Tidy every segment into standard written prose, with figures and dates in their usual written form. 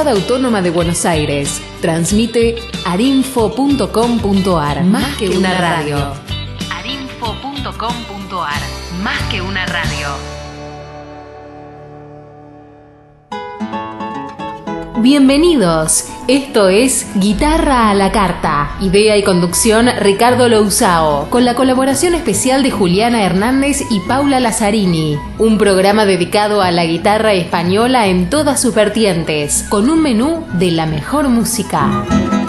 Ciudad Autónoma de Buenos Aires. Transmite arinfo.com.ar. Más que una radio. arinfo.com.ar. Más que una radio. Bienvenidos, esto es Guitarra a la Carta. Idea y conducción Ricardo Lousao, con la colaboración especial de Juliana Hernández y Paula Lazzarini. Un programa dedicado a la guitarra española en todas sus vertientes, con un menú de la mejor música.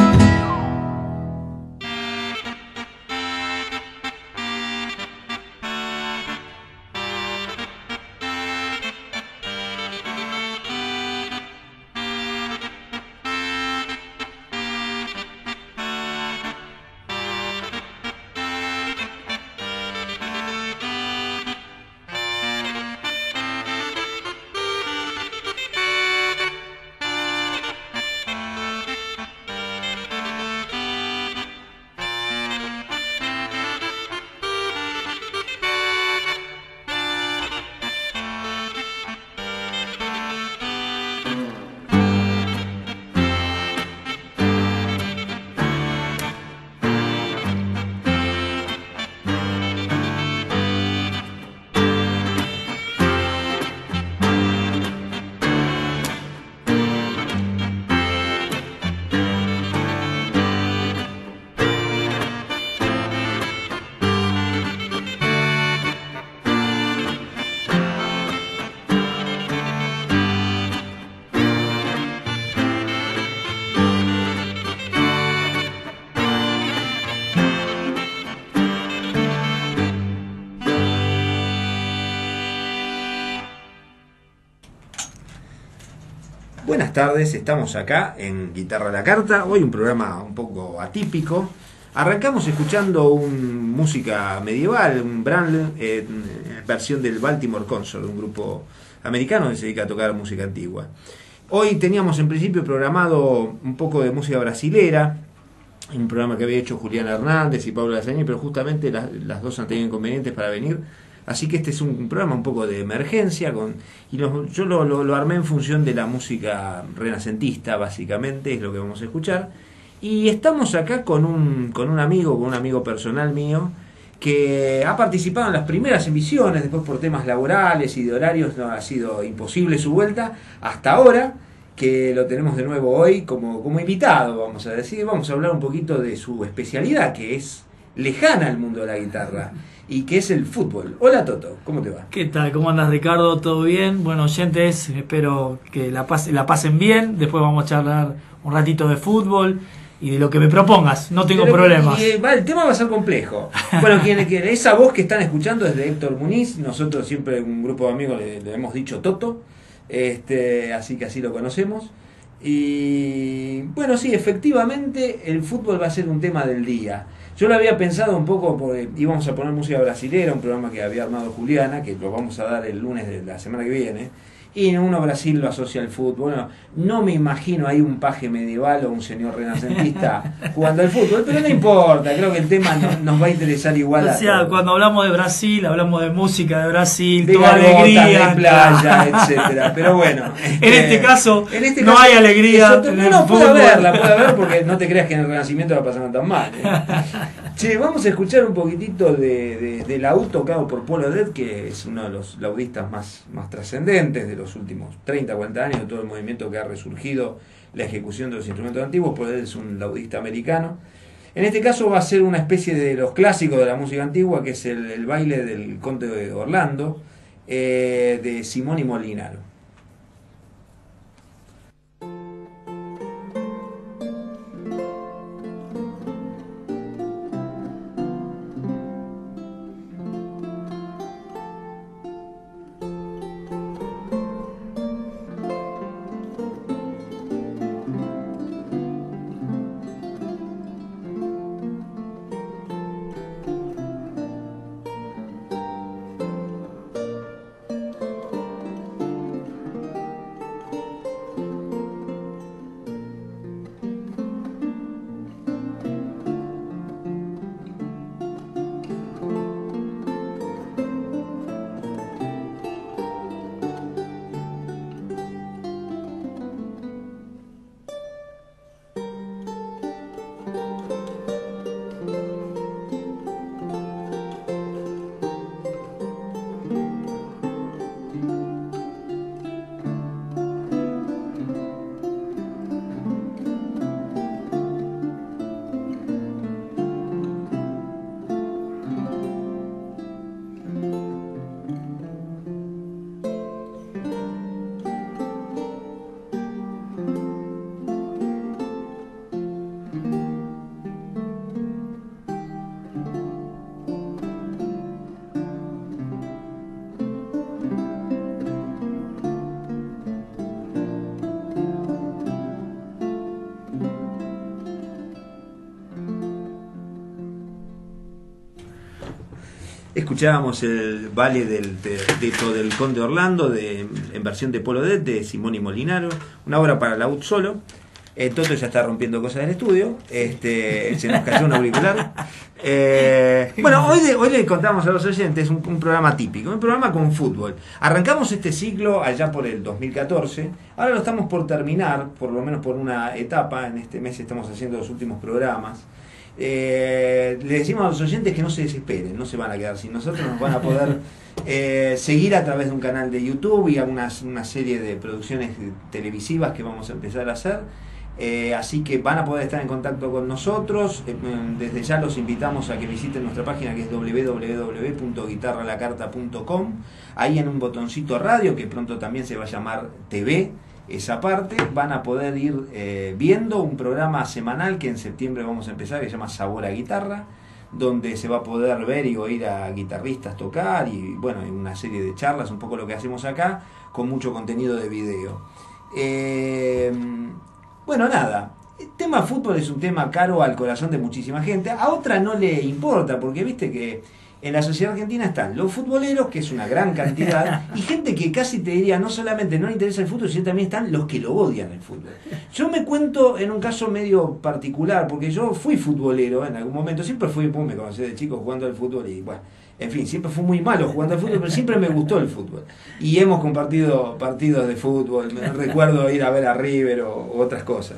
Buenas tardes, estamos acá en Guitarra a la Carta. Hoy un programa un poco atípico. Arrancamos escuchando música medieval, un Brand, versión del Baltimore Consort, un grupo americano que se dedica a tocar música antigua. Hoy teníamos en principio programado un poco de música brasilera, un programa que había hecho Juliana Hernández y Paula Lazzarini, pero justamente las dos han tenido inconvenientes para venir. Así que este es un programa un poco de emergencia, yo lo armé en función de la música renacentista, básicamente, es lo que vamos a escuchar. Y estamos acá con un amigo personal mío, que ha participado en las primeras emisiones, después por temas laborales y de horarios no ha sido imposible su vuelta, hasta ahora, que lo tenemos de nuevo hoy como invitado, vamos a decir. Vamos a hablar un poquito de su especialidad, que es lejana al mundo de la guitarra, y que es el fútbol. Hola Toto, ¿cómo te va? ¿Qué tal? ¿Cómo andas, Ricardo? ¿Todo bien? Bueno, oyentes, espero que la pasen bien. Después vamos a charlar un ratito de fútbol y de lo que me propongas, no tengo problemas. El tema va a ser complejo. Bueno, esa voz que están escuchando es de Héctor Muniz. Nosotros siempre, un grupo de amigos, le hemos dicho Toto, así que así lo conocemos. Y bueno, sí, efectivamente el fútbol va a ser un tema del día. Yo lo había pensado un poco porque íbamos a poner música brasilera, un programa que había armado Juliana, que lo vamos a dar el lunes de la semana que viene. Y uno Brasil lo asocia al fútbol. Bueno, no me imagino ahí un paje medieval o un señor renacentista jugando al fútbol, pero no importa, creo que el tema nos va a interesar igual. O sea, cuando hablamos de Brasil, hablamos de música de Brasil, de toda alegría, de playa, etcétera. Pero bueno, en este caso no hay alegría. No, puede haber porque no te creas que en el Renacimiento la pasaron tan mal. Che, vamos a escuchar un poquitito de laúd tocado por Paul Odette, que es uno de los laudistas más trascendentes de los últimos 30, 40 años, de todo el movimiento que ha resurgido la ejecución de los instrumentos antiguos. Paul Odette es un laudista americano. En este caso va a ser una especie de los clásicos de la música antigua, que es el baile del Conde de Orlando, de Simón y Molinaro. Escuchábamos el Valle del Teto del Conde Orlando en versión de Polo de Simón y Molinaro, una obra para laúd solo. Toto ya está rompiendo cosas del estudio, se nos cayó un auricular. Bueno, hoy le contamos a los oyentes un programa típico, un programa con fútbol. Arrancamos este ciclo allá por el 2014, ahora lo estamos por terminar, por lo menos por una etapa, en este mes estamos haciendo los últimos programas. Le decimos a los oyentes que no se desesperen, no se van a quedar sin nosotros, nos van a poder seguir a través de un canal de YouTube y una serie de producciones televisivas que vamos a empezar a hacer. Así que van a poder estar en contacto con nosotros. Desde ya los invitamos a que visiten nuestra página, que es www.guitarralacarta.com. Ahí en un botoncito radio, que pronto también se va a llamar TV, esa parte, van a poder ir viendo un programa semanal que en septiembre vamos a empezar, que se llama Sabor a Guitarra, donde se va a poder ver y oír a guitarristas tocar y bueno, una serie de charlas, un poco lo que hacemos acá, con mucho contenido de video. Bueno, nada, el tema fútbol es un tema caro al corazón de muchísima gente, a otra no le importa, porque viste que en la sociedad argentina están los futboleros, que es una gran cantidad, y gente que casi te diría no solamente no le interesa el fútbol, sino también están los que lo odian el fútbol. Yo me cuento en un caso medio particular, porque yo fui futbolero en algún momento, siempre me conocí de chico jugando al fútbol y bueno, en fin, siempre fui muy malo jugando al fútbol, pero siempre me gustó el fútbol. Y hemos compartido partidos de fútbol, me recuerdo ir a ver a River o otras cosas.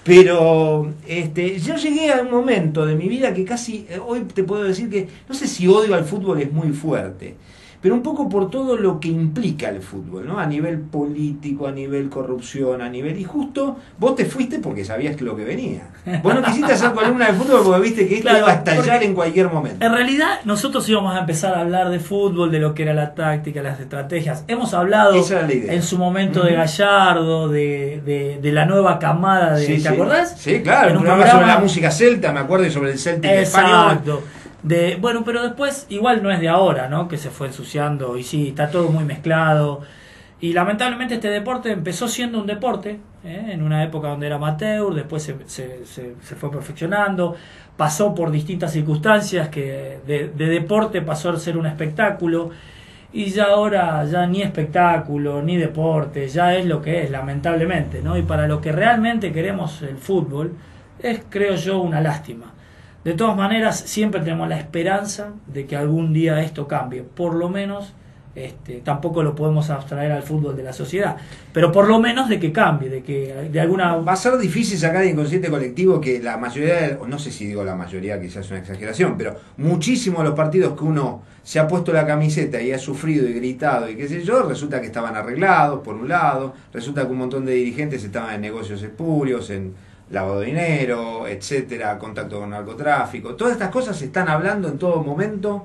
Pero yo llegué a un momento de mi vida que casi, hoy te puedo decir que, no sé si odio al fútbol es muy fuerte, pero un poco por todo lo que implica el fútbol, ¿no? A nivel político, a nivel corrupción, a nivel... Y justo vos te fuiste porque sabías que lo que venía. Vos no quisiste hacer columna de fútbol porque viste que esto iba a estallar en cualquier momento. En realidad, nosotros íbamos a empezar a hablar de fútbol, de lo que era la táctica, las estrategias. Hemos hablado en su momento de Gallardo, de la nueva camada de... Sí, ¿te acordás? Sí, claro. En un programa sobre la música celta, me acuerdo, y sobre el Celtic español. Exacto. Bueno, pero después igual no es de ahora, ¿no? Que se fue ensuciando y sí, está todo muy mezclado. Y lamentablemente este deporte empezó siendo un deporte, en una época donde era amateur, después se fue perfeccionando, pasó por distintas circunstancias que de deporte pasó a ser un espectáculo y ya ahora ya ni espectáculo, ni deporte, ya es lo que es, lamentablemente, ¿no? Y para los que realmente queremos el fútbol, es, creo yo, una lástima. De todas maneras, siempre tenemos la esperanza de que algún día esto cambie. Por lo menos, tampoco lo podemos abstraer al fútbol de la sociedad, pero por lo menos de que cambie, de que de alguna... Va a ser difícil sacar de inconsciente colectivo que la mayoría, no sé si digo la mayoría, quizás es una exageración, pero muchísimos de los partidos que uno se ha puesto la camiseta y ha sufrido y gritado y qué sé yo, resulta que estaban arreglados, por un lado, resulta que un montón de dirigentes estaban en negocios espurios, en lavado de dinero, etcétera, contacto con narcotráfico, todas estas cosas se están hablando en todo momento.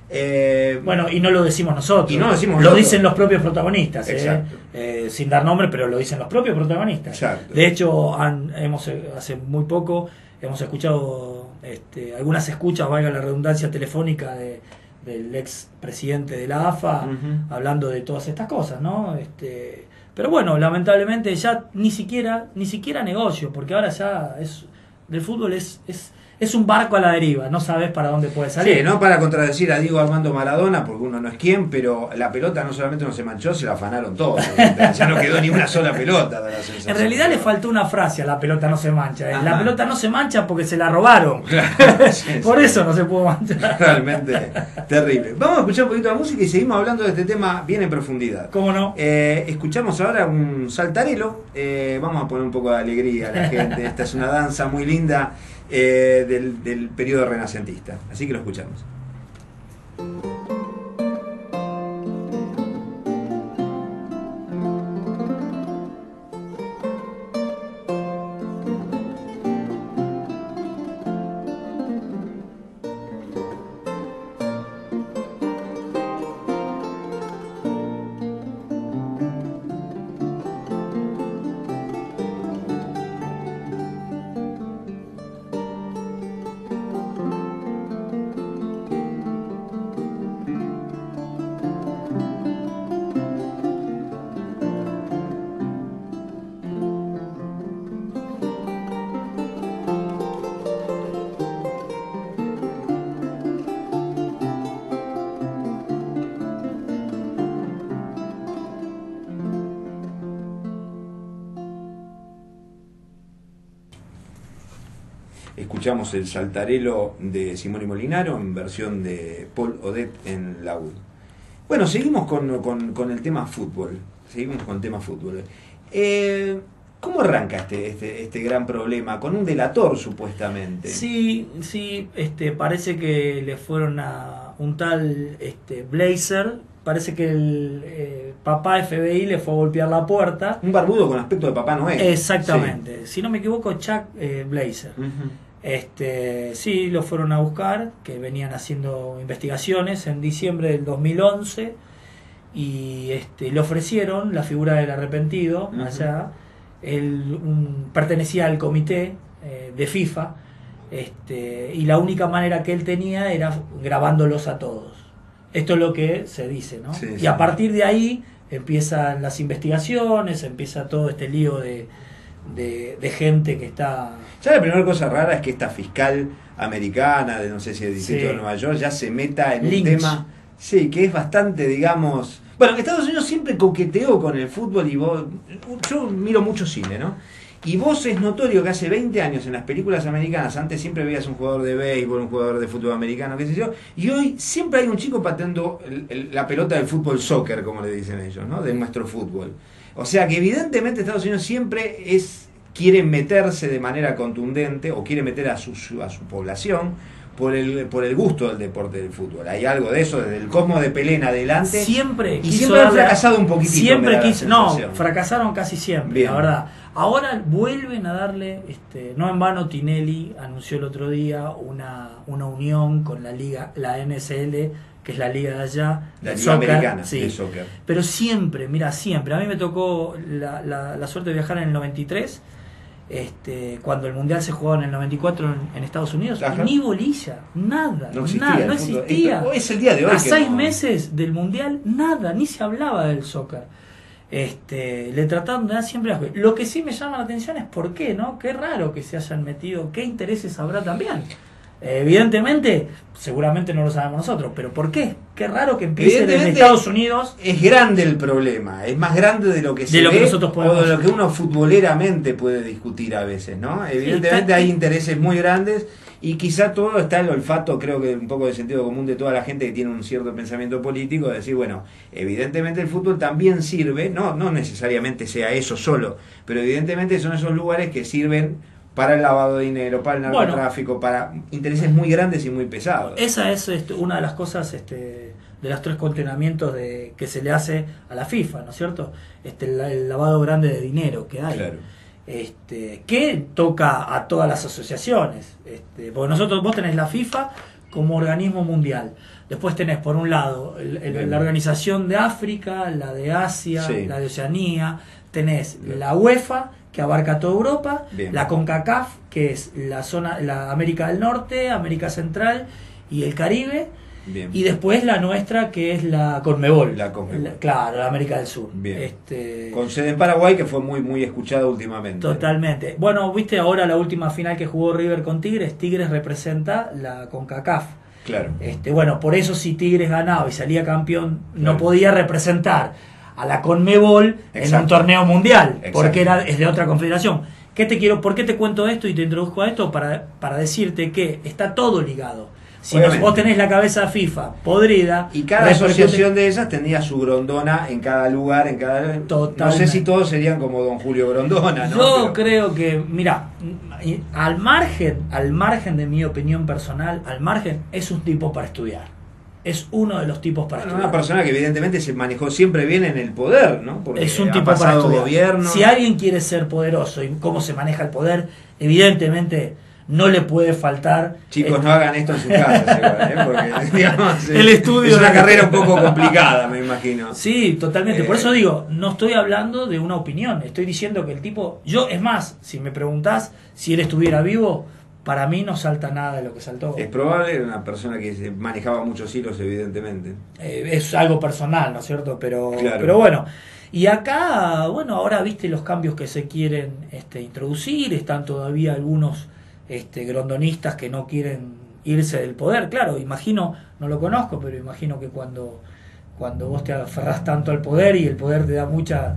Bueno, y no lo decimos nosotros, y no lo dicen los propios protagonistas, exacto. Sin dar nombre, pero lo dicen los propios protagonistas. Exacto. De hecho, hace muy poco hemos escuchado algunas escuchas, valga la redundancia, telefónica del ex presidente de la AFA, hablando de todas estas cosas, ¿no? Pero bueno, lamentablemente ya ni siquiera negocio, porque ahora ya del fútbol es un barco a la deriva, no sabes para dónde puede salir. Sí, no para contradecir a Diego Armando Maradona, porque uno no es quien, pero la pelota no solamente no se manchó, se la afanaron todos. Ya no quedó ni una sola pelota. Da la sensación. En realidad le faltó una frase a la pelota no se mancha. La pelota no se mancha porque se la robaron. Claro, sí, por eso no se pudo manchar. Realmente terrible. Vamos a escuchar un poquito de música y seguimos hablando de este tema bien en profundidad. ¿Cómo no? Escuchamos ahora un saltarelo. Vamos a poner un poco de alegría a la gente. Esta es una danza muy linda del periodo renacentista. Así que lo escuchamos. escuchamos el Saltarello de Simone Molinaro en versión de Paul Odette en laúd. Bueno, seguimos con el tema fútbol. ¿Cómo arranca este gran problema? Con un delator, supuestamente. Sí, parece que le fueron a un tal Blazer. Parece que el papá FBI le fue a golpear la puerta. Un barbudo con aspecto de Papá Noel. Exactamente. Sí. Si no me equivoco, Chuck Blazer. Uh-huh. Sí, lo fueron a buscar, que venían haciendo investigaciones en diciembre del 2011 y le ofrecieron la figura del arrepentido. Uh-huh. Allá él pertenecía al comité de FIFA, y la única manera que él tenía era grabándolos a todos. Esto es lo que se dice, ¿no? Sí, y sí. A partir de ahí empiezan las investigaciones, empieza todo este lío de gente que está... Ya la primera cosa rara es que esta fiscal americana, de no sé si del distrito de Nueva York, ya se meta en Lynch. un tema, sí, que es bastante, digamos... Bueno, Estados Unidos siempre coqueteó con el fútbol y yo miro mucho cine, ¿no? Y vos es notorio que hace 20 años en las películas americanas, antes siempre veías un jugador de béisbol, un jugador de fútbol americano, qué sé yo, y hoy siempre hay un chico pateando la pelota del fútbol soccer, como le dicen ellos, ¿no? De nuestro fútbol. O sea que evidentemente Estados Unidos siempre quiere meterse de manera contundente o quiere meter a su población por el gusto del deporte del fútbol. Hay algo de eso, desde el Cosmo de Pelé en adelante. Siempre han fracasado un poquitito. Siempre fracasaron casi siempre, Bien. la verdad. Ahora vuelven a darle, no en vano Tinelli anunció el otro día una unión con la liga, la NSL, que es la liga de allá, la liga soccer, americana sí. de soccer. Pero siempre, siempre. A mí me tocó la suerte de viajar en el 93, cuando el mundial se jugaba en el 94 en Estados Unidos. Ajá. Ni bolilla, nada, No existía. nada, no existía. Es el día de hoy. A 6 meses del mundial, nada, ni se hablaba del soccer. Le trataron de dar siempre las cosas. Lo que sí me llama la atención es por qué, ¿no? Qué raro que se hayan metido, qué intereses habrá también. Evidentemente, seguramente no lo sabemos nosotros, pero ¿por qué? Qué raro que empiece desde Estados Unidos. Es grande el problema, es más grande de lo que se ve nosotros podemos, o de lo que uno futboleramente puede discutir a veces, ¿no? Evidentemente hay intereses muy grandes y quizá todo está en el olfato, creo que un poco de sentido común de toda la gente que tiene un cierto pensamiento político, de decir, bueno, evidentemente el fútbol también sirve, no necesariamente sea eso solo, pero evidentemente son esos lugares que sirven para el lavado de dinero, para el narcotráfico, para intereses muy grandes y muy pesados. Esa es una de las cosas de los 3 cuestionamientos que se le hace a la FIFA, ¿no es cierto? El lavado grande de dinero que hay. Claro. Que toca a todas las asociaciones. Porque vos tenés la FIFA como organismo mundial. Después tenés, por un lado, la Organización de África, la de Asia, sí, la de Oceanía. Tenés la UEFA, que abarca toda Europa, bien, la CONCACAF, que es la América del Norte, América Central y el Caribe, bien, y después la nuestra, que es la CONMEBOL. Claro, la América del Sur. Bien. Con sede en Paraguay, que fue muy escuchada últimamente. Totalmente. Bueno, viste ahora la última final que jugó River con Tigres representa la CONCACAF. Claro. Bueno, por eso si Tigres ganaba y salía campeón, claro, no podía representar a la CONMEBOL en un torneo mundial, porque es de otra confederación. ¿Por qué te cuento esto y te introduzco a esto? Para decirte que está todo ligado. Si vos tenés la cabeza FIFA podrida, y cada asociación de esas tendría su Grondona en cada lugar, no sé si todos serían como don Julio Grondona, ¿no? Yo creo que, mira, al margen de mi opinión personal, es un tipo para estudiar. Es uno de los tipos para estudiar. Una persona que evidentemente se manejó siempre bien en el poder, ¿no? Porque es un tipo para estudiar. Gobierno. Si alguien quiere ser poderoso y cómo se maneja el poder, evidentemente no le puede faltar. Chicos, no hagan esto en sus casas, igual, porque digamos, el estudio es una carrera un poco complicada, me imagino. Sí, totalmente. Por eso digo, no estoy hablando de una opinión. Estoy diciendo que el tipo, es más, si me preguntás si él estuviera vivo, para mí no salta nada de lo que saltó. Es probable, era una persona que se manejaba muchos hilos, evidentemente. Es algo personal, ¿no es cierto? Pero bueno. Y acá, ahora viste los cambios que se quieren introducir. Están todavía algunos grondonistas que no quieren irse del poder. Claro, imagino, no lo conozco, pero imagino que cuando vos te aferrás tanto al poder y el poder te da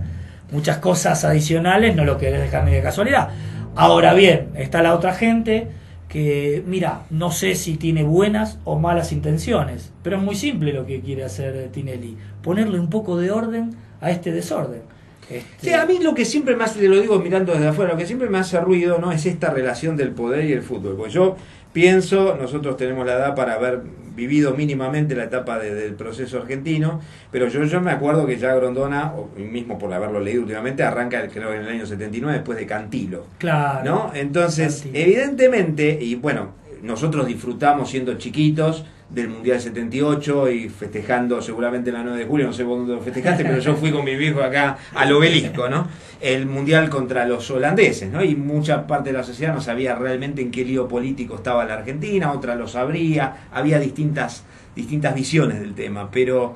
muchas cosas adicionales, no lo querés dejar ni de casualidad. Ahora bien, está la otra gente que, mira, no sé si tiene buenas o malas intenciones, pero es muy simple lo que quiere hacer Tinelli, ponerle un poco de orden a este desorden. Sí, a mí lo que siempre más, te lo digo mirando desde afuera, lo que siempre me hace ruido, ¿no?, es esta relación del poder y el fútbol. Porque yo pienso, nosotros tenemos la edad para haber vivido mínimamente la etapa del proceso argentino, pero yo me acuerdo que ya Grondona, o mismo por haberlo leído últimamente, arranca creo en el año 79 después de Cantilo. Claro. ¿No? Entonces, Cantilo. Evidentemente, y bueno, nosotros disfrutamos siendo chiquitos del Mundial 78 y festejando seguramente la 9 de julio, no sé vos dónde lo festejaste, pero yo fui con mi viejo acá al Obelisco, ¿no? El Mundial contra los holandeses, ¿no? Y mucha parte de la sociedad no sabía realmente en qué lío político estaba la Argentina, otra lo sabría, había distintas visiones del tema, pero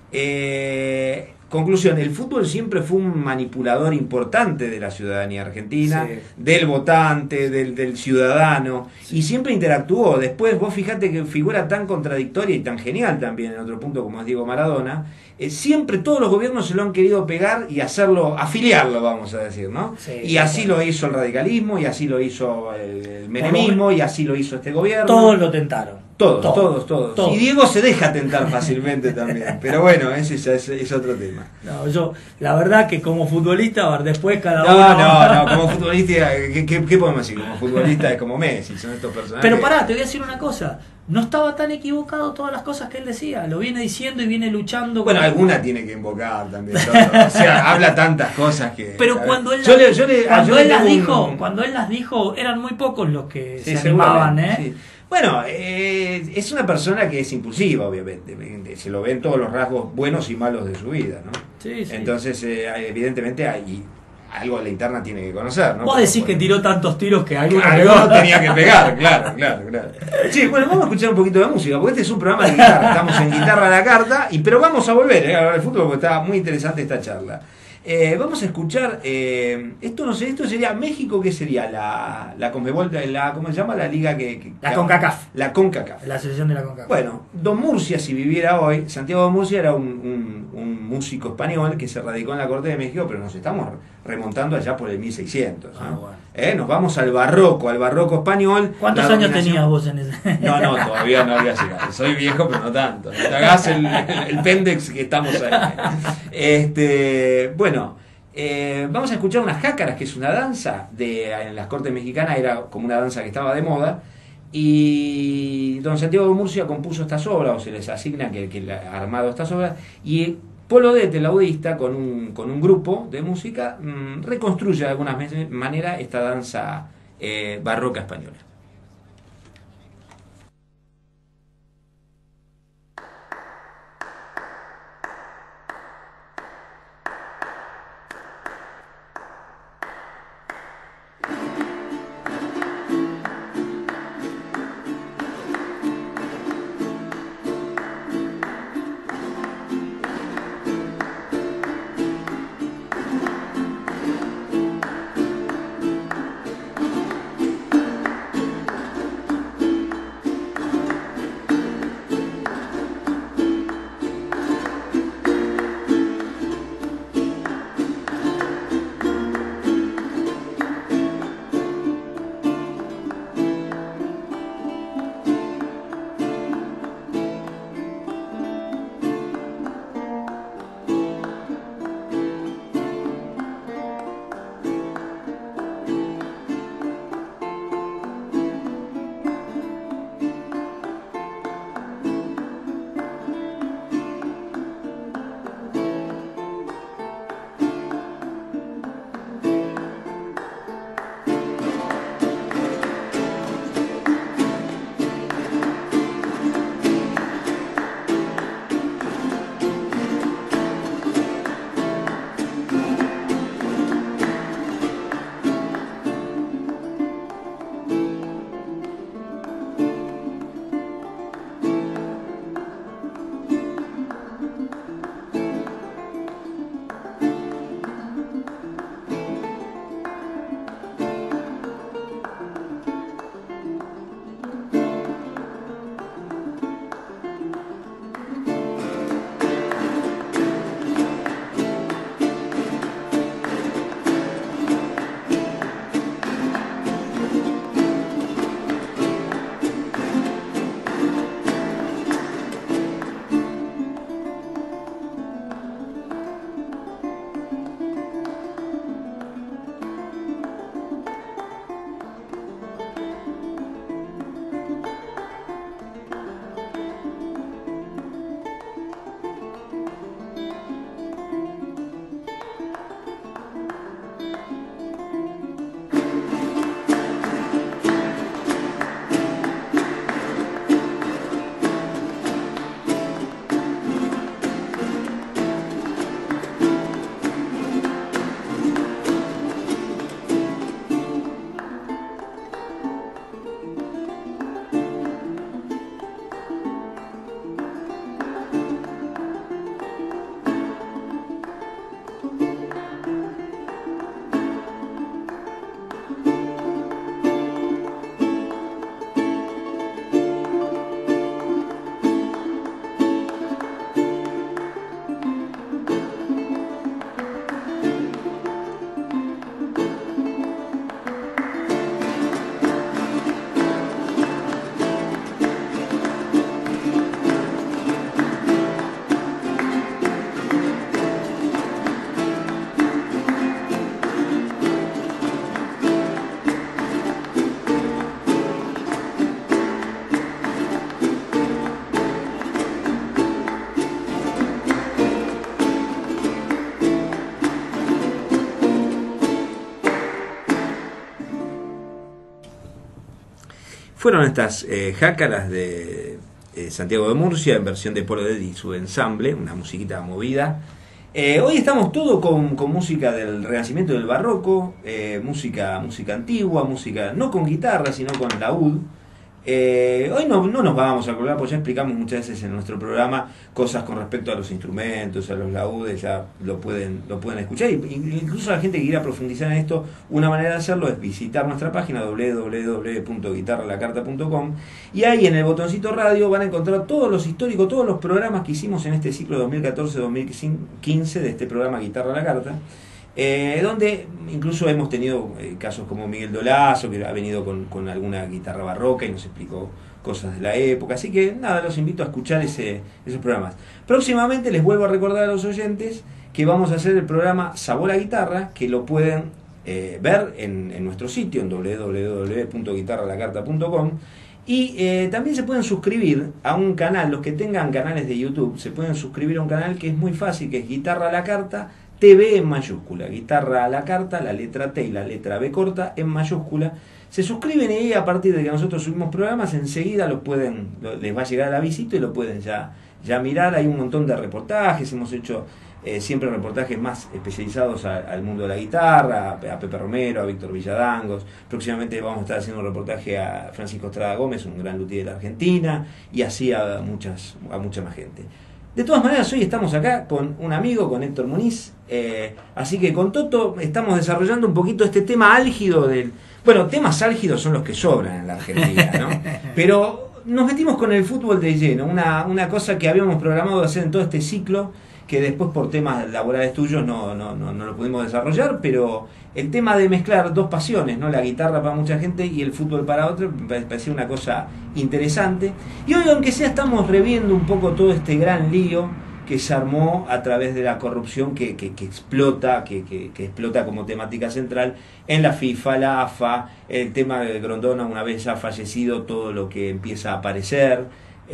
conclusión, el fútbol siempre fue un manipulador importante de la ciudadanía argentina, Sí. del votante, del ciudadano, y siempre interactuó. Después vos fijate que figura tan contradictoria y tan genial también en otro punto como es Diego Maradona, siempre todos los gobiernos se lo han querido pegar y hacerlo, afiliarlo, vamos a decir, ¿no? Sí, y así lo hizo el radicalismo, y así lo hizo el menemismo, y así lo hizo este gobierno. Todos lo tentaron. Todos. Y Diego se deja tentar fácilmente también. Pero bueno, ese es otro tema. No, yo, la verdad que como futbolista, después cada No, uno... como futbolista, ¿qué podemos decir? Como futbolista es como Messi, son estos personajes. Pero pará, te voy a decir una cosa. No estaba tan equivocado todas las cosas que él decía. Lo viene diciendo y viene luchando. Bueno, alguna tiene que invocar también. O sea, habla tantas cosas que... Pero cuando él, cuando él las dijo, eran muy pocos los que se animaban, ¿eh? Sí. Bueno, es una persona que es impulsiva, obviamente. Se lo ven todos los rasgos buenos y malos de su vida, ¿no? Sí. Entonces, evidentemente, hay algo a la interna tiene que conocer, ¿no? Vos decís que tiró tantos tiros que alguno tenía que pegar, claro. Sí, bueno, vamos a escuchar un poquito de música, porque este es un programa de guitarra. Estamos en Guitarra a la Carta, pero vamos a volver a hablar de fútbol porque está muy interesante esta charla. Vamos a escuchar, esto sería México, ¿qué sería? La Conmebol, ¿cómo se llama? La liga la CONCACAF. La CONCACAF. La asociación de la CONCACAF. Bueno, Don Murcia, si viviera hoy, Santiago Don Murcia era un músico español que se radicó en la corte de México, pero nos estamos remontando allá por el 1600. ¿no? Bueno. Nos vamos al barroco español. ¿Cuántos años tenías vos en ese? No, todavía no había llegado. Soy viejo, pero no tanto. No te hagas el pendex que estamos ahí. Bueno, vamos a escuchar unas jácaras, que es una danza en las cortes mexicanas, era como una danza que estaba de moda. Y don Santiago de Murcia compuso estas obras, o se les asigna que ha armado estas obras, y Polo Dete, laudista, con un grupo de música, reconstruye de alguna manera esta danza barroca española. fueron estas jácaras de Santiago de Murcia en versión de Polo Dead y su ensamble, una musiquita movida. Hoy estamos todo con música del Renacimiento y del Barroco, música antigua, música no con guitarra, sino con laúd. Hoy no nos vamos a colgar, porque ya explicamos muchas veces en nuestro programa cosas con respecto a los instrumentos, a los laúdes, ya lo pueden escuchar. Incluso la gente que quiera profundizar en esto, una manera de hacerlo es visitar nuestra página www.guitarralacarta.com, y ahí en el botoncito radio van a encontrar todos los históricos, todos los programas que hicimos en este ciclo 2014-2015 de este programa Guitarra a la Carta. Donde incluso hemos tenido casos como Miguel Dolazo, que ha venido con alguna guitarra barroca y nos explicó cosas de la época. Así que nada, los invito a escuchar esos programas. Próximamente les vuelvo a recordar a los oyentes que vamos a hacer el programa Sabor a Guitarra, que lo pueden ver en nuestro sitio, en www.guitarralacarta.com. Y también se pueden suscribir a un canal, los que tengan canales de YouTube, se pueden suscribir a un canal que es muy fácil, que es Guitarra a la Carta TV en mayúscula, Guitarra a la Carta, la letra T y la letra B corta en mayúscula. Se suscriben y ahí, a partir de que nosotros subimos programas, enseguida les va a llegar la visita y lo pueden ya mirar. Hay un montón de reportajes, hemos hecho siempre reportajes más especializados al mundo de la guitarra, a Pepe Romero, a Víctor Villadangos. Próximamente vamos a estar haciendo un reportaje a Francisco Estrada Gómez, un gran luthier de la Argentina, y así a mucha más gente. De todas maneras, hoy estamos acá con un amigo, con Héctor Muniz, así que con Toto estamos desarrollando un poquito este tema álgido bueno, temas álgidos son los que sobran en la Argentina, ¿no? Pero nos metimos con el fútbol de lleno, una cosa que habíamos programado hacer en todo este ciclo, que después por temas laborales tuyos no lo pudimos desarrollar, pero el tema de mezclar dos pasiones, ¿no? La guitarra para mucha gente y el fútbol para otros, me parecía una cosa interesante. Y hoy, aunque sea, estamos reviendo un poco todo este gran lío que se armó a través de la corrupción que explota como temática central en la FIFA, la AFA, el tema de Grondona una vez ya fallecido, todo lo que empieza a aparecer.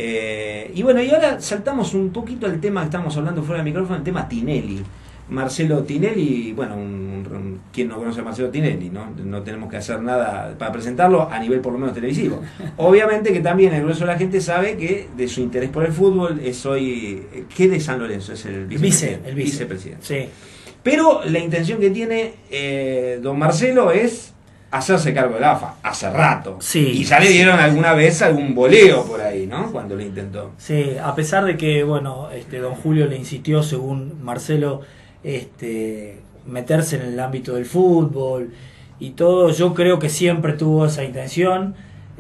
Y bueno, y ahora saltamos un poquito al tema que estamos hablando fuera del micrófono, el tema Tinelli. Marcelo Tinelli, bueno, ¿quién no conoce a Marcelo Tinelli? No tenemos que hacer nada para presentarlo a nivel por lo menos televisivo. Obviamente que también el grueso de la gente sabe que de su interés por el fútbol es hoy, ¿qué de San Lorenzo? Es el vicepresidente. Sí. Pero la intención que tiene don Marcelo es hacerse cargo de la AFA, hace rato. Sí, y ya le dieron alguna vez algún voleo por ahí, ¿no? Cuando lo intentó. Sí, a pesar de que, bueno, don Julio le insistió, según Marcelo, meterse en el ámbito del fútbol y todo, yo creo que siempre tuvo esa intención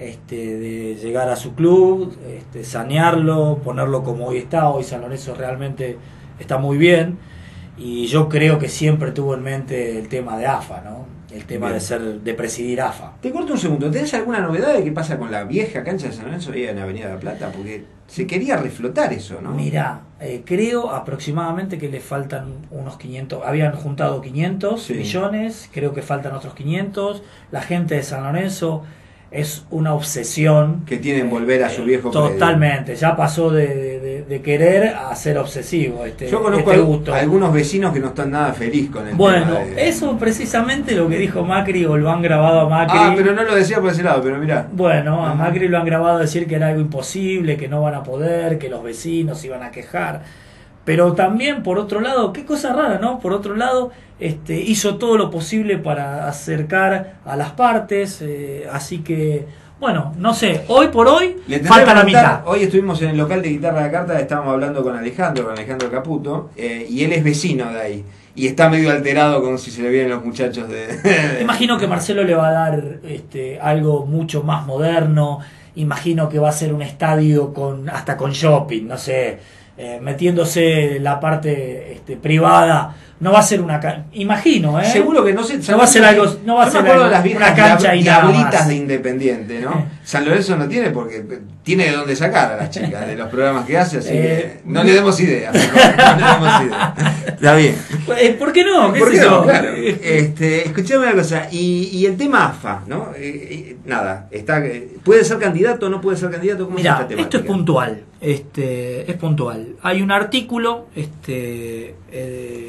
de llegar a su club, sanearlo, ponerlo como hoy está. Hoy San Lorenzo realmente está muy bien, y yo creo que siempre tuvo en mente el tema de AFA, ¿no? El tema de presidir AFA. Te corto un segundo, ¿tenés alguna novedad de qué pasa con la vieja cancha de San Lorenzo ahí en Avenida de la Plata? Porque se quería reflotar eso, ¿no? Mirá, creo aproximadamente que le faltan unos 500, habían juntado 500 millones, creo que faltan otros 500. La gente de San Lorenzo es una obsesión. Que tienen volver a su viejo totalmente, predio. Ya pasó de querer a ser obsesivo. Yo conozco algunos vecinos que no están nada feliz con el tema. Bueno, eso precisamente lo que dijo Macri, o lo han grabado a Macri. Pero no lo decía por ese lado, pero mirá. Bueno, a Macri lo han grabado a decir que era algo imposible, que no van a poder, que los vecinos iban a quejar. Pero también, por otro lado, qué cosa rara, ¿no? Por otro lado, hizo todo lo posible para acercar a las partes, así que, bueno, no sé, hoy por hoy falta la mitad. Hoy estuvimos en el local de Guitarra a la Carta, estábamos hablando con Alejandro Caputo, y él es vecino de ahí, y está medio alterado con si se le vienen los muchachos de... Imagino que Marcelo le va a dar algo mucho más moderno, imagino que va a ser un estadio hasta con shopping, no sé... metiéndose la parte privada, no va a ser una imagino, seguro que no va a ser algo, no va a ser algo, las una cancha y diablitas de Independiente, ¿no? San Lorenzo no tiene, porque tiene de dónde sacar a las chicas de los programas que hace, así que no le demos idea, no le demos idea. Está bien. ¿Por qué no? ¿Por qué no? Claro. Escuchame una cosa, y el tema AFA, ¿no? Nada, ¿puede ser candidato o no puede ser candidato? ¿Cómo Mirá, es esta temática? Esto es puntual. Es puntual. Hay un artículo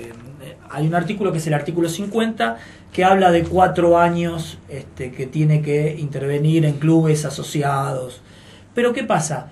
hay un artículo que es el artículo 50 que habla de 4 años que tiene que intervenir en clubes asociados. Pero ¿qué pasa?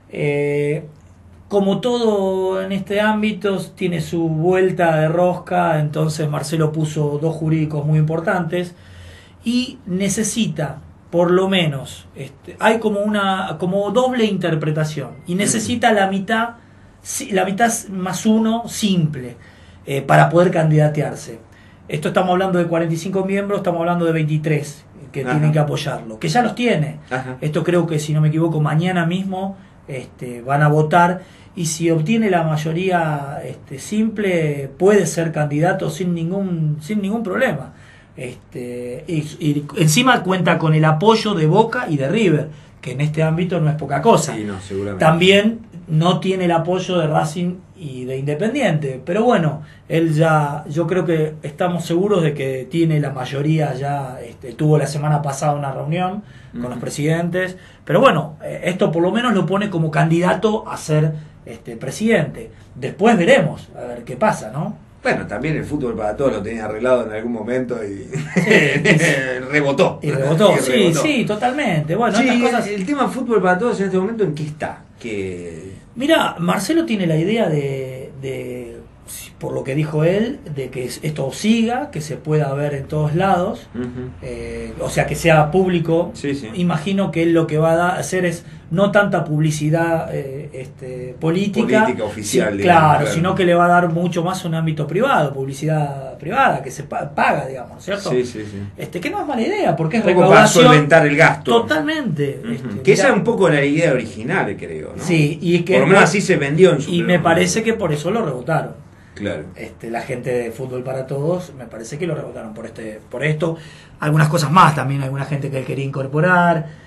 Como todo en este ámbito tiene su vuelta de rosca, entonces Marcelo puso 2 jurídicos muy importantes y necesita, por lo menos, hay como doble interpretación y necesita la mitad más 1 simple para poder candidatearse. Esto estamos hablando de 45 miembros, estamos hablando de 23 que tienen que apoyarlo, que ya los tiene. Esto creo que, si no me equivoco, mañana mismo van a votar, y si obtiene la mayoría simple puede ser candidato sin ningún problema. Y encima cuenta con el apoyo de Boca y de River, que en este ámbito no es poca cosa. Sí, no, seguramente. También no tiene el apoyo de Racing y de Independiente, pero bueno, él ya, yo creo que estamos seguros de que tiene la mayoría ya. Tuvo la semana pasada una reunión con los presidentes, pero bueno, esto por lo menos lo pone como candidato a ser presidente. Después veremos a ver qué pasa, ¿no? Bueno, también el fútbol para todos lo tenía arreglado en algún momento y rebotó. Y rebotó, sí, totalmente. Bueno, sí, estas cosas... el tema fútbol para todos en este momento, ¿en qué está? Mira, Marcelo tiene la idea de, por lo que dijo él, de que esto siga, que se pueda ver en todos lados, o sea, que sea público. Sí. Imagino que él lo que va a hacer es no tanta publicidad política oficial, claro, sino que le va a dar mucho más un ámbito privado, publicidad privada, que se paga, digamos, ¿cierto? Sí. Que no es mala idea, porque es un poco recaudación. Para solventar el gasto. Totalmente. Que esa es un poco la idea original, creo, ¿no? Sí, y que por lo menos así se vendió en su y me parece que por eso lo rebotaron. Claro. La gente de Fútbol para Todos, me parece que lo rebotaron por esto. Algunas cosas más también, alguna gente que él quería incorporar.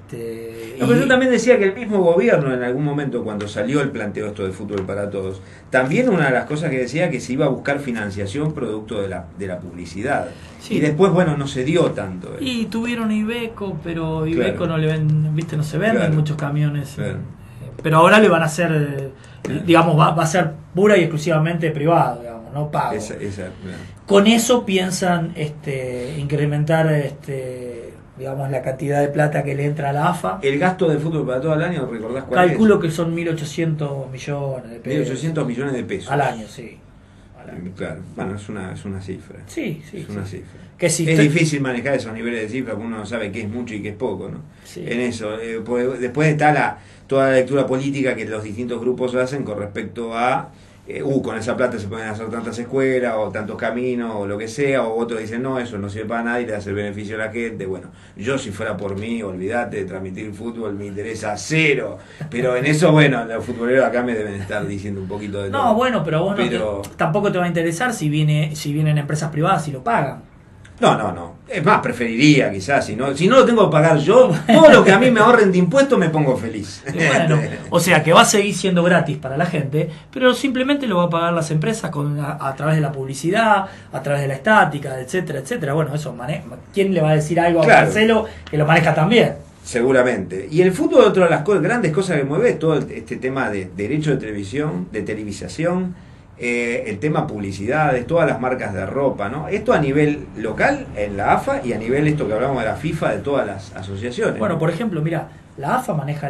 Pero yo también decía que el mismo gobierno en algún momento, cuando salió el planteo esto de Fútbol para Todos, también una de las cosas que decía que se iba a buscar financiación producto de la publicidad. Sí. Y después, bueno, no se dio tanto. Y tuvieron Iveco, pero Iveco no le ven, no se venden muchos camiones. Claro. Pero ahora le van a hacer, digamos, va a ser pura y exclusivamente privado, digamos, no pago. Claro. Con eso piensan incrementar digamos, la cantidad de plata que le entra a la AFA. ¿El gasto de Fútbol para todo el año, recordás cuál Calculo que son 1.800 millones de pesos. 1.800 millones de pesos. Al año, sí. Claro, bueno, es una cifra. Sí. Es una cifra. Que si es difícil manejar esos niveles de cifras porque uno no sabe qué es mucho y qué es poco, ¿no? Sí. En eso. Después está toda la lectura política que los distintos grupos hacen con respecto a con esa plata se pueden hacer tantas escuelas o tantos caminos o lo que sea, o otros dicen no, eso no sirve para nada y le hace el beneficio a la gente. Bueno, yo si fuera por mí, olvídate de transmitir fútbol, me interesa 0, pero en eso, bueno, los futboleros acá me deben estar diciendo un poquito de todo. No, bueno, pero vos tampoco te va a interesar si vienen empresas privadas y lo pagan. No. Es más, preferiría quizás, si no lo tengo que pagar yo, todo lo que a mí me ahorren de impuestos me pongo feliz. Bueno, o sea que va a seguir siendo gratis para la gente, pero simplemente lo va a pagar las empresas a través de la publicidad, a través de la estática, etcétera. Bueno, eso ¿quién le va a decir algo a Marcelo que lo maneja también? Seguramente. Y el fútbol, otra de las grandes cosas que mueve es todo este tema de derecho de televisión, de televisación. El tema publicidades, todas las marcas de ropa, ¿no? Esto a nivel local en la AFA y a nivel esto que hablamos de la FIFA, de todas las asociaciones. Bueno, por ejemplo, mira, la AFA maneja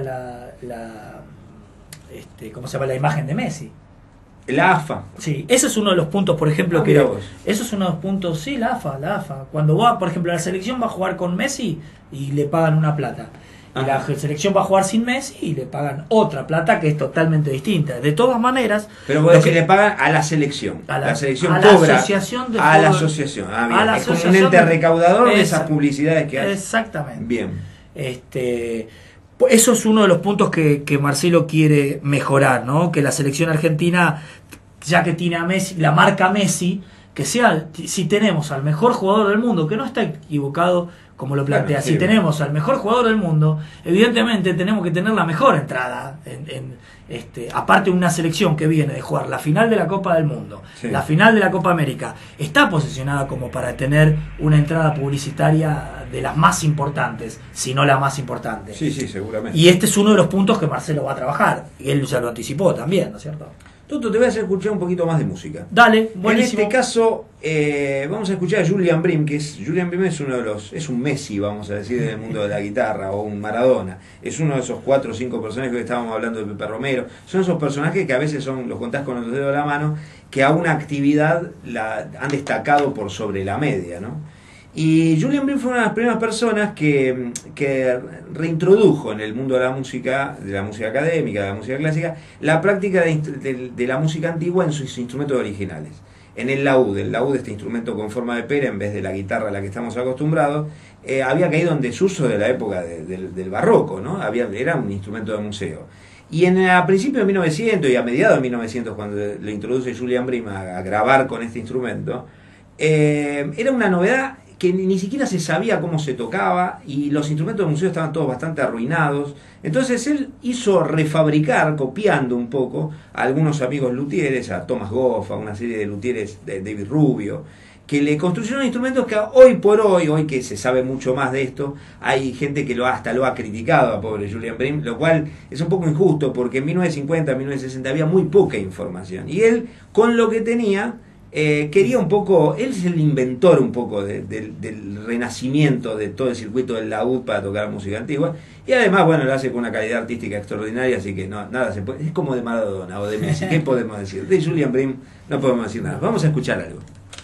¿cómo se llama? La imagen de Messi. La AFA. Sí, ese es uno de los puntos, por ejemplo, eso es uno de los puntos, sí, la AFA. Cuando va, por ejemplo, la selección va a jugar con Messi y le pagan una plata. Y la selección va a jugar sin Messi y le pagan otra plata que es totalmente distinta. De todas maneras... Pero vos decís, le pagan a la selección. La selección a cobra la asociación de a la asociación. Bien. Es como un ente recaudador de esas publicidades que hay. Exactamente. Bien. Eso es uno de los puntos que Marcelo quiere mejorar, ¿no? Que la selección argentina, ya que tiene a Messi, la marca Messi, que sea, si tenemos al mejor jugador del mundo, que no está equivocado como lo plantea, si tenemos al mejor jugador del mundo, evidentemente tenemos que tener la mejor entrada aparte de una selección que viene de jugar la final de la Copa del Mundo, la final de la Copa América, está posicionada como para tener una entrada publicitaria de las más importantes, si no la más importante. Sí, seguramente. Y este es uno de los puntos que Marcelo va a trabajar, y él ya lo anticipó también, ¿no es cierto? Toto, te voy a hacer escuchar un poquito más de música. Dale, buenísimo. En este caso, vamos a escuchar a Julian Bream, Julian Bream es uno de los, es un Messi, vamos a decir, en el mundo de la guitarra, o un Maradona. Es uno de esos 4 o 5 personajes que estábamos hablando de Pepe Romero. Son esos personajes que a veces los contás con los dedos de la mano, que a una actividad la han destacado por sobre la media, ¿no? Y Julian Bream fue una de las primeras personas que reintrodujo en el mundo de la música académica, de la música clásica, la práctica de la música antigua en sus instrumentos originales. En el laúd, este instrumento con forma de pera en vez de la guitarra a la que estamos acostumbrados, había caído en desuso de la época del barroco, ¿no? Era un instrumento de museo. Y a principios de 1900 y a mediados de 1900, cuando lo introduce Julian Bream a grabar con este instrumento, era una novedad que ni siquiera se sabía cómo se tocaba y los instrumentos de museo estaban todos bastante arruinados. Entonces él hizo refabricar, copiando un poco a algunos amigos luthieres, a Thomas Goff, a una serie de luthieres de David Rubio, que le construyeron instrumentos que hoy por hoy que se sabe mucho más de esto, hay gente que hasta lo ha criticado a pobre Julian Bream, lo cual es un poco injusto porque en 1950, 1960 había muy poca información. Y él, con lo que tenía, quería un poco, él es el inventor un poco del renacimiento de todo el circuito del laúd para tocar música antigua, y además, bueno, lo hace con una calidad artística extraordinaria, así que nada se puede, es como de Maradona o de Messi, ¿qué podemos decir? De Julian Bream no podemos decir nada. Vamos a escuchar algo.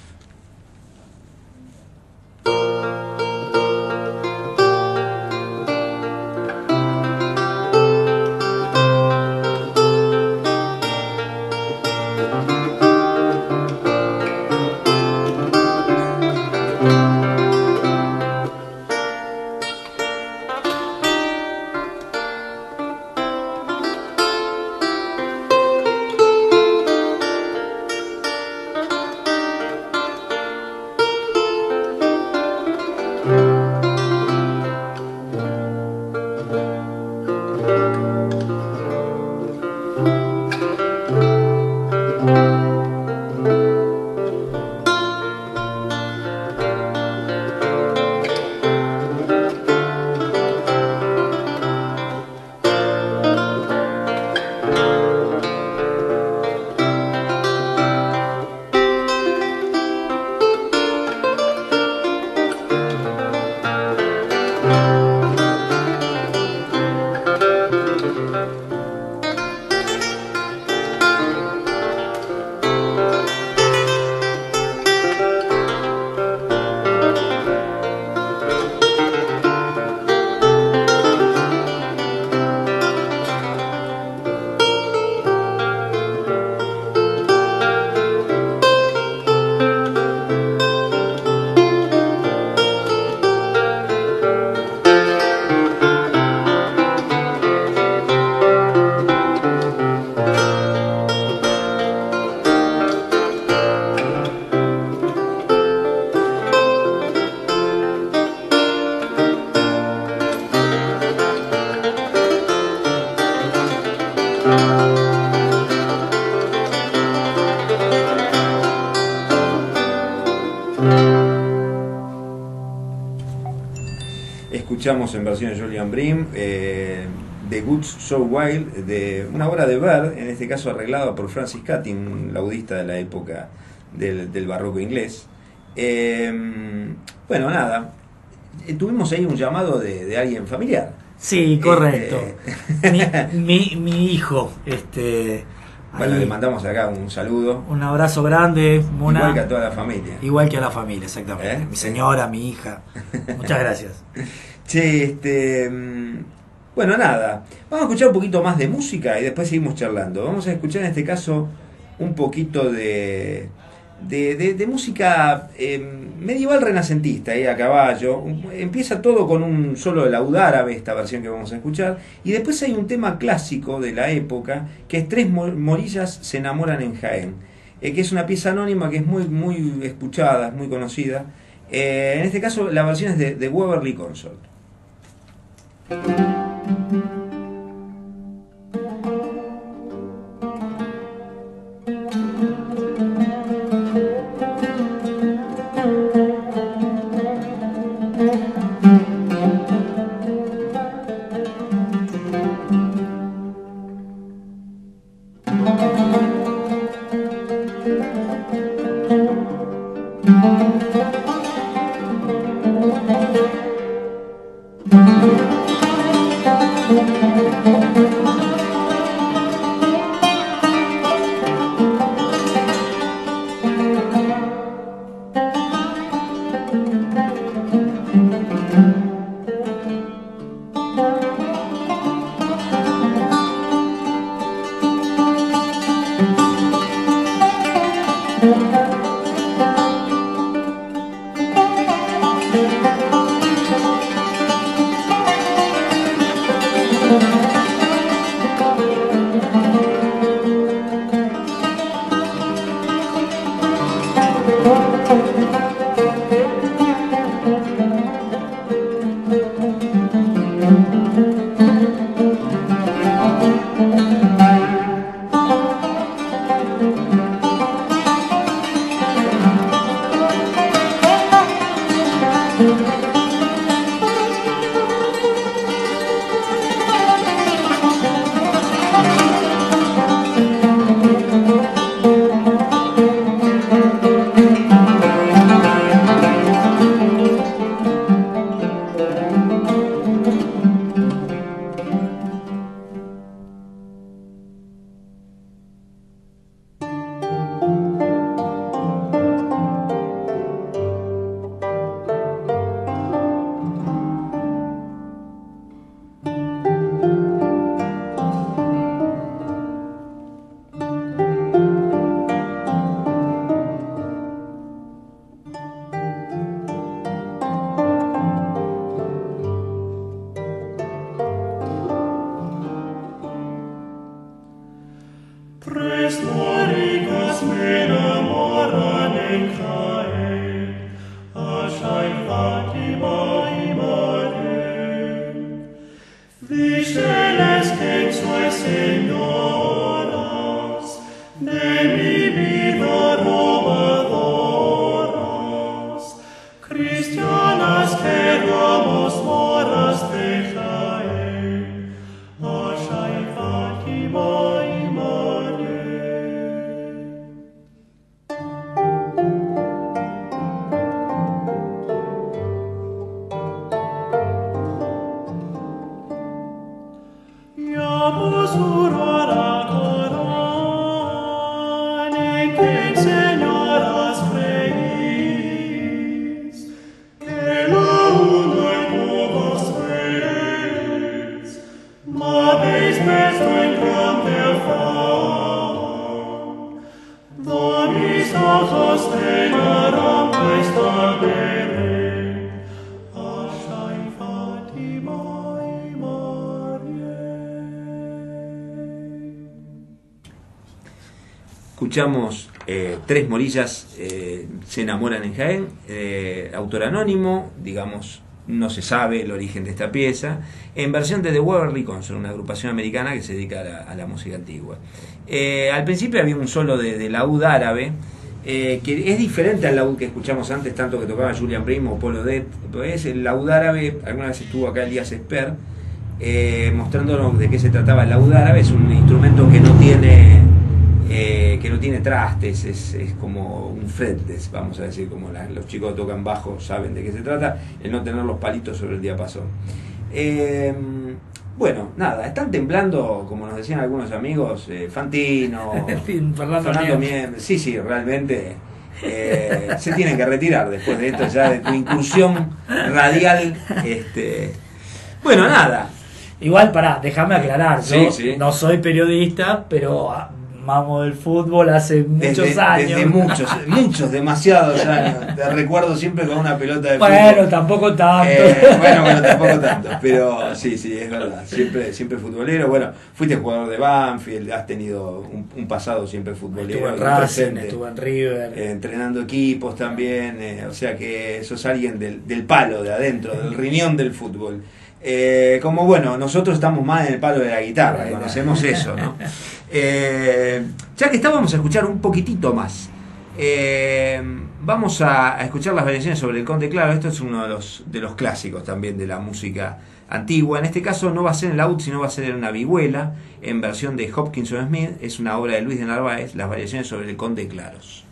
Escuchamos en versión de Julian Bream The Goods So Wild, de una obra de Bird, en este caso arreglada por Francis Cutting, un laudista de la época del barroco inglés. Bueno, nada, tuvimos ahí un llamado de alguien familiar. Sí, correcto. Mi hijo, bueno, ahí, le mandamos acá un saludo. un abrazo grande, Mona. Igual que a toda la familia. Igual que a la familia, exactamente. Mi señora, mi hija. Muchas gracias. Che, bueno, nada. Vamos a escuchar un poquito más de música y después seguimos charlando. Vamos a escuchar en este caso un poquito de música medieval renacentista, a caballo. Empieza todo con un solo de laúd árabe, esta versión que vamos a escuchar, y después hay un tema clásico de la época, que es Tres morillas se enamoran en Jaén, que es una pieza anónima que es muy escuchada, es muy conocida. En este caso la versión es de Waverly Consort. Escuchamos Tres Morillas se enamoran en Jaén, autor anónimo, digamos, no se sabe el origen de esta pieza, en versión de The Waverly Concert, una agrupación americana que se dedica a la música antigua. Al principio había un solo de laúd árabe, que es diferente al laúd que escuchamos antes, tanto que tocaba Julian Primo o Paul Odet. Pues el laúd árabe, alguna vez estuvo acá Elías Esper, mostrándonos de qué se trataba el laúd árabe. Es un instrumento que no tiene trastes, es como un fretless, vamos a decir, como los chicos que tocan bajo saben de qué se trata, el no tener los palitos sobre el diapasón. Bueno, nada, están temblando, como nos decían algunos amigos, Fantino, Fernando Mier, sí, realmente se tienen que retirar después de esto, ya de tu incursión radial. Bueno, nada. Igual, pará, déjame aclarar, yo sí. No soy periodista, pero mamo del fútbol hace muchos años. Desde muchos, demasiados años. Te recuerdo siempre con una pelota de fútbol. Bueno, tampoco tanto. Bueno, tampoco tanto. Pero sí, es verdad. Siempre futbolero. Bueno, fuiste jugador de Banfield, has tenido un pasado siempre futbolero. Estuve en Racing, estuve en River. Entrenando equipos también. O sea que sos alguien del palo, de adentro, del riñón del fútbol. Como bueno, nosotros estamos más en el palo de la guitarra, conocemos eso, ¿no? Ya que vamos a escuchar un poquitito más. Vamos a escuchar las variaciones sobre el Conde Claro. Esto es uno de los clásicos también de la música antigua. En este caso no va a ser en laúd, sino va a ser en una vihuela, en versión de Hopkinson Smith. Es una obra de Luis de Narváez, las variaciones sobre el Conde Claros.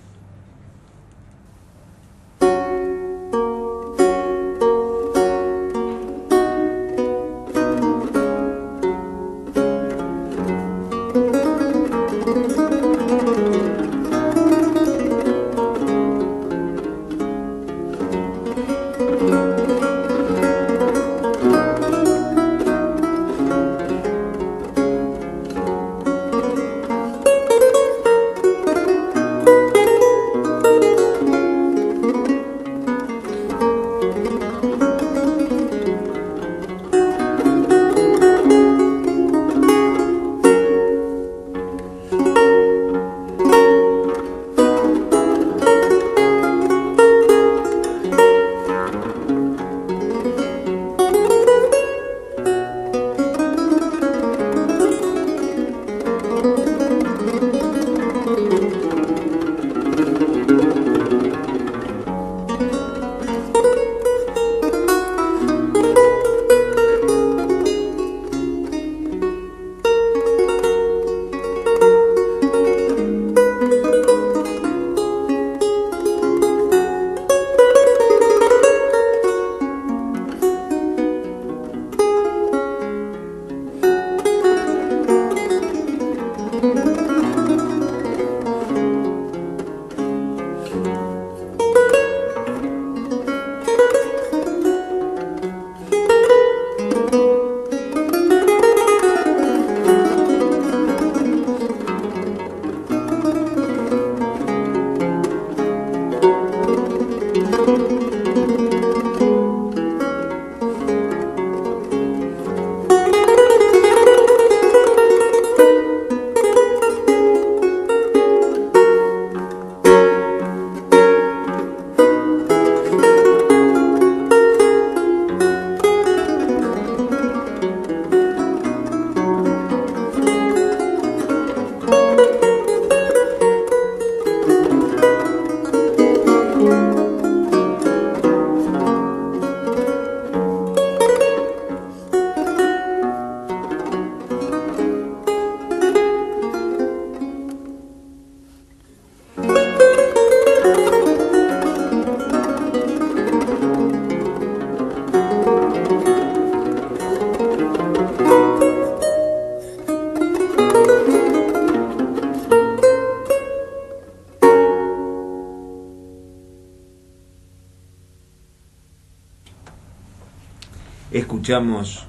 escuchamos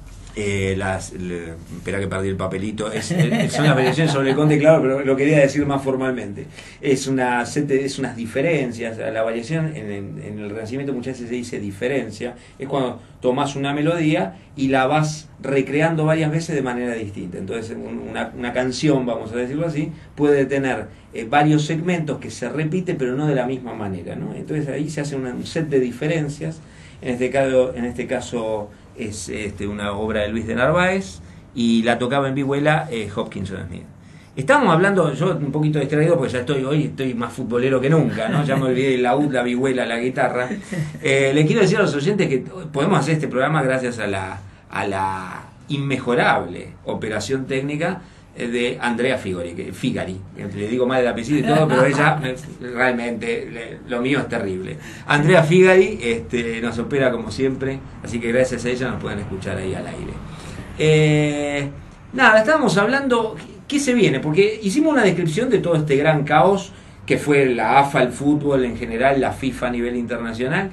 espera que perdí el papelito, son las variaciones sobre el Conde, claro, pero lo quería decir más formalmente. Es unas diferencias. La variación en el Renacimiento muchas veces se dice diferencia, es cuando tomás una melodía y la vas recreando varias veces de manera distinta. Entonces una canción, vamos a decirlo así, puede tener varios segmentos que se repiten pero no de la misma manera, ¿no? Entonces ahí se hace un set de diferencias. En este caso es una obra de Luis de Narváez y la tocaba en vihuela Hopkinson Smith. Estamos hablando, yo un poquito distraído porque ya estoy más futbolero que nunca, ¿no? Ya me olvidé del laúd, la vihuela, la guitarra. Le quiero decir a los oyentes que podemos hacer este programa gracias a la inmejorable operación técnica de Andrea Figari, le digo mal el apellido y todo, pero ella realmente lo mío es terrible. Andrea Figari nos opera como siempre, así que gracias a ella nos pueden escuchar ahí al aire. Nada, estábamos hablando qué se viene, porque hicimos una descripción de todo este gran caos que fue la AFA, el fútbol en general, la FIFA a nivel internacional,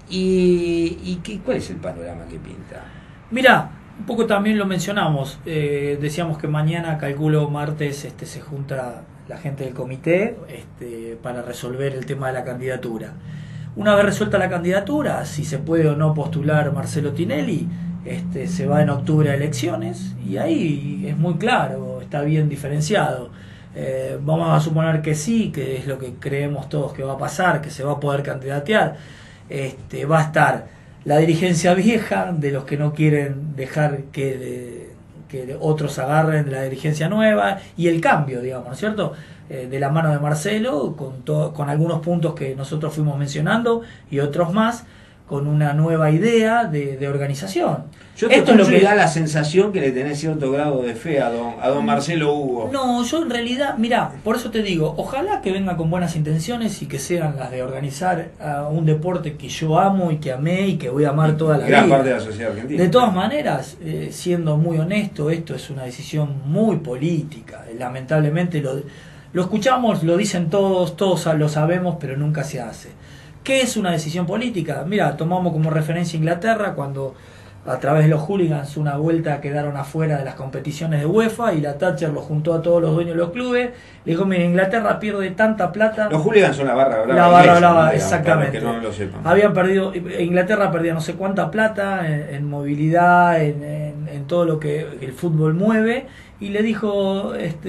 y ¿cuál es el panorama que pinta? Mira, un poco también lo mencionamos, decíamos que mañana, calculo martes, se junta la gente del comité para resolver el tema de la candidatura. Una vez resuelta la candidatura, si se puede o no postular Marcelo Tinelli, se va en octubre a elecciones y ahí es muy claro, está bien diferenciado. Vamos a suponer que sí, que es lo que creemos todos que va a pasar, que se va a poder candidatear. Va a estar la dirigencia vieja, de los que no quieren dejar que otros agarren de la dirigencia nueva, y el cambio, digamos, ¿no es cierto? De la mano de Marcelo, con algunos puntos que nosotros fuimos mencionando y otros más, con una nueva idea de organización. Yo te escucho y da la sensación que le tenés cierto grado de fe a don Marcelo Hugo. No, yo en realidad, mirá, por eso te digo, ojalá que venga con buenas intenciones y que sean las de organizar un deporte que yo amo y que amé y que voy a amar toda la vida. Gran parte de la sociedad argentina. De todas maneras, siendo muy honesto, esto es una decisión muy política. Lamentablemente lo escuchamos, lo dicen todos lo sabemos, pero nunca se hace. ¿Qué es una decisión política? Mira, tomamos como referencia Inglaterra cuando a través de los hooligans una vuelta quedaron afuera de las competiciones de UEFA y la Thatcher los juntó a todos los dueños de los clubes. Le dijo, mira, Inglaterra pierde tanta plata. Los hooligans son la barra brava. La barra brava, exactamente. Para que no lo sepan. Habían perdido, Inglaterra perdía no sé cuánta plata en movilidad, en todo lo que el fútbol mueve, y le dijo,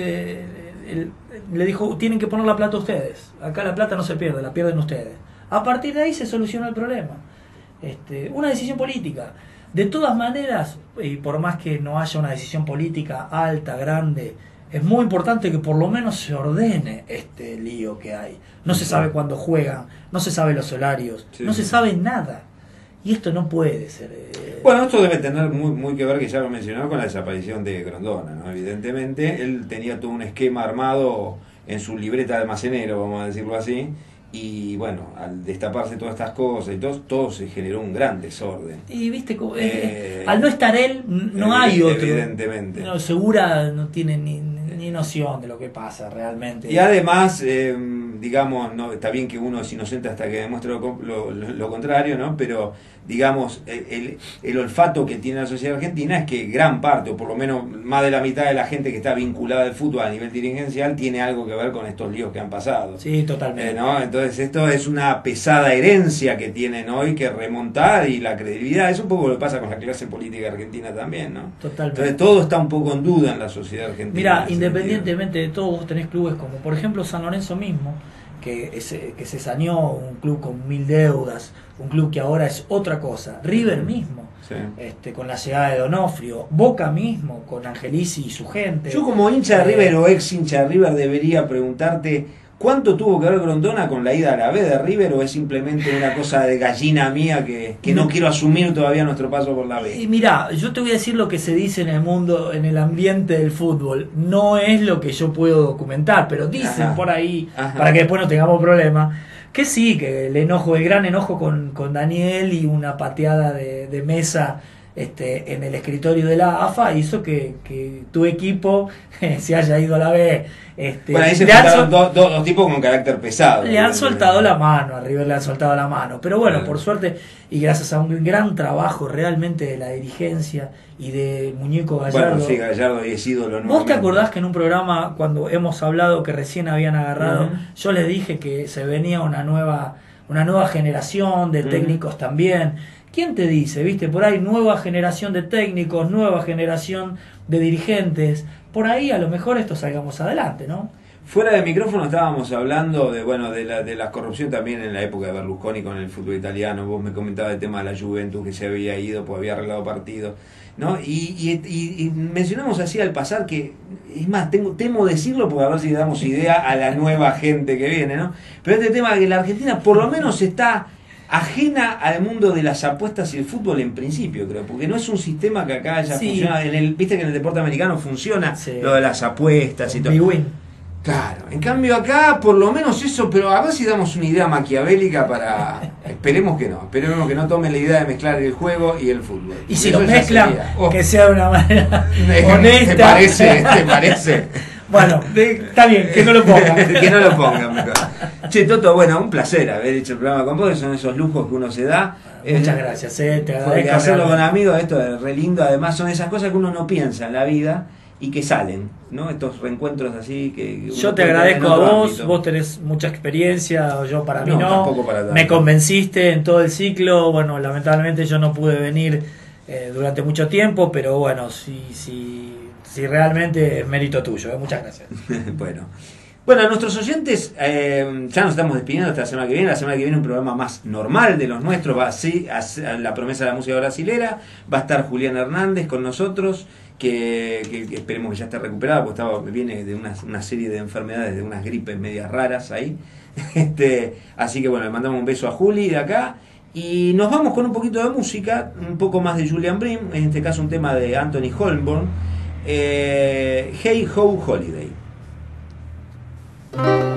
tienen que poner la plata ustedes. Acá la plata no se pierde, la pierden ustedes. A partir de ahí se solucionó el problema. Una decisión política. De todas maneras, y por más que no haya una decisión política alta, grande, es muy importante que por lo menos se ordene este lío que hay. No se sabe cuándo juegan, no se sabe los horarios, no se sabe nada. Y esto no puede ser. Bueno, esto debe tener muy que ver, que ya lo mencionó, con la desaparición de Grondona, ¿no? Evidentemente, él tenía todo un esquema armado en su libreta de almacenero, vamos a decirlo así. Y bueno, al destaparse todas estas cosas y todo se generó un gran desorden. Y viste, al no estar él, no hay otro. Evidentemente. No, Segura no tiene ni noción de lo que pasa realmente. Y además, digamos, no está bien que uno es inocente hasta que demuestre lo contrario, ¿no? Pero digamos, el olfato que tiene la sociedad argentina es que gran parte, o por lo menos más de la mitad de la gente que está vinculada al fútbol a nivel dirigencial, tiene algo que ver con estos líos que han pasado. Sí, totalmente. ¿No? Entonces esto es una pesada herencia que tienen hoy que remontar, y la credibilidad, es un poco lo que pasa con la clase política argentina también, ¿no? Totalmente. Entonces todo está un poco en duda en la sociedad argentina. Mira, independientemente de todo, vos tenés clubes como, por ejemplo, San Lorenzo mismo, que se saneó, un club con 1000 deudas, un club que ahora es otra cosa. River mismo, sí. Con la llegada de Donofrio, Boca mismo, con Angelici y su gente. Yo como hincha de River o ex hincha de River debería preguntarte, ¿cuánto tuvo que ver Grondona con la ida a la B de River, o es simplemente una cosa de gallina mía que no quiero asumir todavía nuestro paso por la B? Y mirá, yo te voy a decir lo que se dice en el mundo, en el ambiente del fútbol. No es lo que yo puedo documentar, pero dicen por ahí, para que después no tengamos problemas, que sí, que el gran enojo con Daniel y una pateada de mesa en el escritorio de la AFA hizo que tu equipo se haya ido a la B. Bueno, ahí se juntaron dos tipos con carácter pesado. Le han soltado la mano, a River le han soltado la mano. Pero bueno, por suerte, y gracias a un gran trabajo realmente de la dirigencia y de Muñeco Gallardo. Bueno, sí, Gallardo es ídolo. ¿Vos te acordás que en un programa, cuando hemos hablado que recién habían agarrado, yo les dije que se venía una nueva generación de técnicos también? ¿Quién te dice, viste, por ahí nueva generación de técnicos, nueva generación de dirigentes? Por ahí a lo mejor esto salgamos adelante, ¿no? Fuera de micrófono estábamos hablando de la corrupción también en la época de Berlusconi con el fútbol italiano. Vos me comentabas el tema de la Juventus, que se había ido, pues había arreglado partidos, ¿no? Y mencionamos así al pasar que, es más, temo decirlo porque a ver si le damos idea a la nueva gente que viene, ¿no? Pero este tema de que la Argentina por lo menos está ajena al mundo de las apuestas y el fútbol en principio, creo, porque no es un sistema que acá haya funcionado. Viste que en el deporte americano funciona lo de las apuestas y todo. Big win. Claro, en cambio acá por lo menos eso, pero a ver si damos una idea maquiavélica para... esperemos que no tomen la idea de mezclar el juego y el fútbol. Y si lo mezclan, que sea de una manera honesta. ¿Te parece? Bueno, está bien, que no lo pongan. Que no lo pongan, mejor. Che, Toto, bueno, un placer haber hecho el programa con vos, que son esos lujos que uno se da. Muchas gracias, te agradezco. Porque hacerlo con amigos, esto es re lindo, además son esas cosas que uno no piensa en la vida y que salen, ¿no? Estos reencuentros así que yo te agradezco a vos, ámbito. Vos tenés mucha experiencia, yo para mí no. Tampoco para tanto. Me convenciste en todo el ciclo, bueno, lamentablemente yo no pude venir durante mucho tiempo, pero bueno, si realmente es mérito tuyo, muchas gracias. Bueno, a nuestros oyentes, ya nos estamos despidiendo hasta la semana que viene. La semana que viene un programa más normal de los nuestros, va así, a la promesa de la música brasilera. Va a estar Julián Hernández con nosotros, que esperemos que ya esté recuperado, porque viene de una serie de enfermedades, de unas gripes medias raras ahí. Así que bueno, le mandamos un beso a Juli de acá. Y nos vamos con un poquito de música, un poco más de Julian Bream, en este caso un tema de Anthony Holmborn, Hey Ho Holiday.